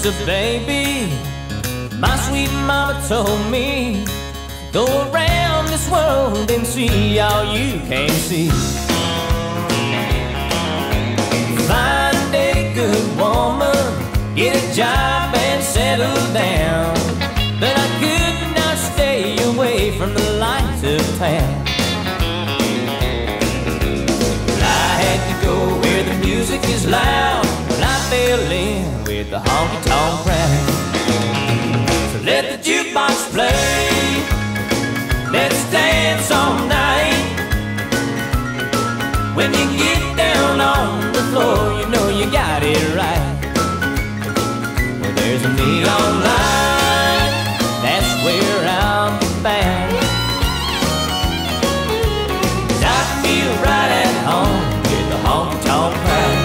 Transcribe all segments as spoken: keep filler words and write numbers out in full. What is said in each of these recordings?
sister, baby. My sweet mama told me, go around this world and see all you can see. Find a good woman, get a job and settle down. But I could not stay away from the lights of town. I had to go where the music is loud. Well, I fell in with the honky-tonk crowd. So let the jukebox play, let's dance all night. When you get down on the floor, you know you got it right. Well, there's a neon light, that's where I'll be found. 'Cause I feel right at home with the honky-tonk crowd.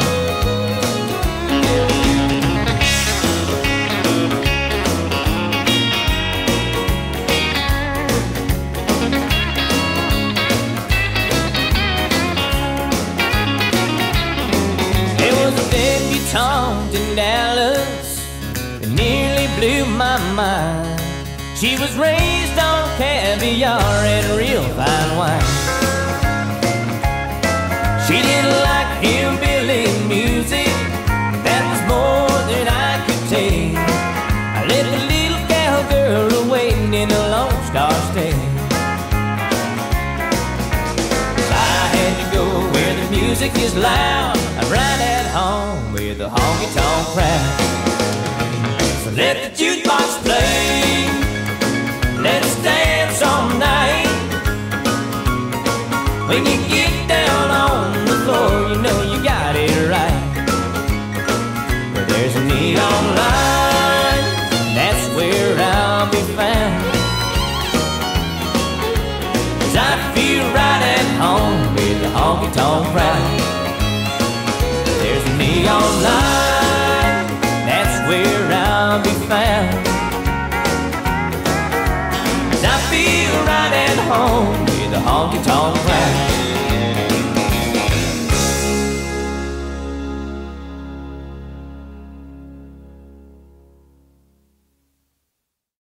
There was a debutante in Dallas that nearly blew my mind. She was raised on caviar and real fine wine. She didn't like hillbilly music, that was more than I could take. I left a little cowgirl waiting in a Lone Star State. I had to go where the music is loud. I'm right at home with the honky-tonk crowd. So let the jukebox play, let's dance all night. When you get down on the floor, you know you got it right. But there's a neon light, that's where I'll be found. 'Cause I feel right at home with the honky-tonk crowd. There's a neon light, that's where I'll be found. 'Cause I feel right at home with the honky-tonk crowd.